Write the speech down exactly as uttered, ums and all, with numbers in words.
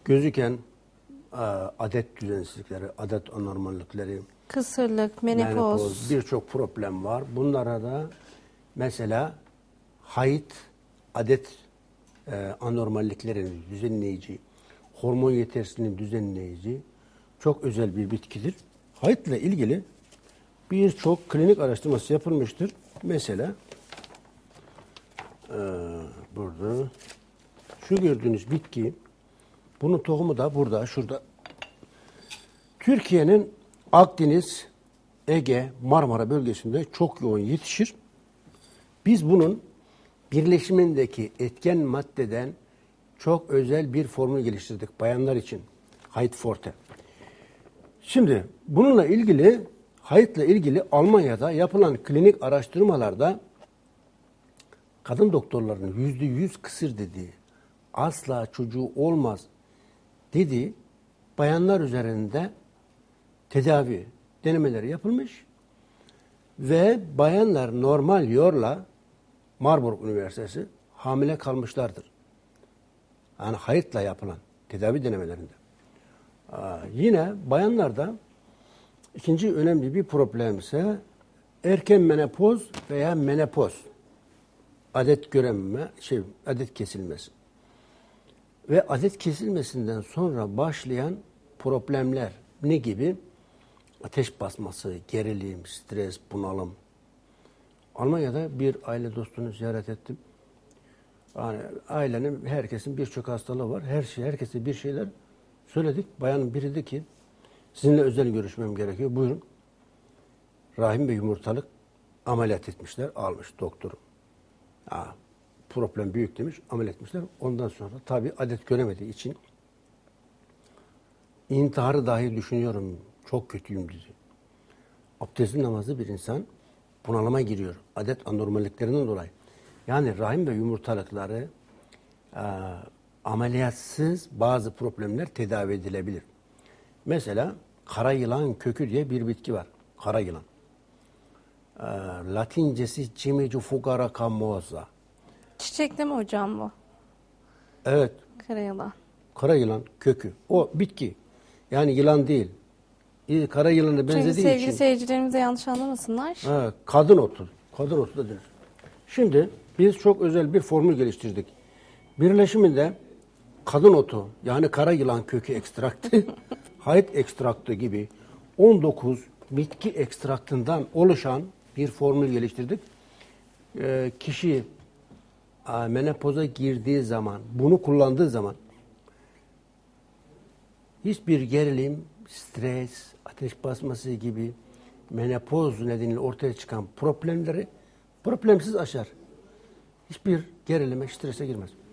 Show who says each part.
Speaker 1: gözüken e, adet düzensizlikleri, adet anormallikleri,
Speaker 2: Kısırlık, menopoz.
Speaker 1: menopoz, birçok problem var. Bunlara da mesela hayt, adet e, anormalliklerini düzenleyici, hormon yetersizliğini düzenleyici çok özel bir bitkidir. Hayıtla ilgili birçok klinik araştırması yapılmıştır. Mesela e, burada şu gördüğünüz bitki, bunun tohumu da burada, şurada. Türkiye'nin Akdeniz, Ege, Marmara bölgesinde çok yoğun yetişir. Biz bunun birleşimindeki etken maddeden çok özel bir formül geliştirdik bayanlar için. Hayt Forte. Şimdi bununla ilgili, hayıtla ilgili Almanya'da yapılan klinik araştırmalarda kadın doktorların yüzde yüz kısır dediği, asla çocuğu olmaz dediği bayanlar üzerinde tedavi denemeleri yapılmış ve bayanlar normal yolla Marburg Üniversitesi hamile kalmışlardır. Yani hayıtla yapılan tedavi denemelerinde. Aa, yine bayanlarda ikinci önemli bir problem ise erken menopoz veya menopoz. Adet görememe, şey, adet kesilmesi. Ve adet kesilmesinden sonra başlayan problemler ne gibi? Ateş basması, gerilim, stres, bunalım. Almanya'da bir aile dostunu ziyaret ettim. Yani ailenin, herkesin birçok hastalığı var. Her şey, herkese bir şeyler söyledik. Bayanın biri dedi ki, sizinle özel görüşmem gerekiyor. Buyurun. Rahim ve yumurtalık ameliyat etmişler. Almış doktor. Ha, problem büyük demiş. Ameliyat etmişler. Ondan sonra tabii adet göremediği için intiharı dahi düşünüyorum. Çok kötüyüm dedi. Abdestli namazlı bir insan bunalıma giriyor. Adet anormalliklerinden dolayı. Yani rahim ve yumurtalıkları e, ameliyatsız bazı problemler tedavi edilebilir. Mesela kara yılan kökü diye bir bitki var. Kara yılan. E, Latincesi Cimicu fugara camosa.
Speaker 2: Çiçek değil mi hocam bu?
Speaker 1: Evet.
Speaker 2: Karayılan.
Speaker 1: Kara yılan kökü. O bitki. Yani yılan değil. Kara yılana benzediği
Speaker 2: Çünkü sevgili
Speaker 1: için.
Speaker 2: seyircilerimiz de yanlış anlamasınlar.
Speaker 1: Ha, kadın otu. Kadın otu da denir. Şimdi biz çok özel bir formül geliştirdik. Birleşiminde kadın otu, yani kara yılan kökü ekstraktı, hayıt ekstraktı gibi on dokuz bitki ekstraktından oluşan bir formül geliştirdik. Ee, kişi a, menopoza girdiği zaman, bunu kullandığı zaman hiçbir gerilim, stres, ateş basması gibi menopoz nedeniyle ortaya çıkan problemleri problemsiz aşar. Hiçbir gerilime, strese girmez.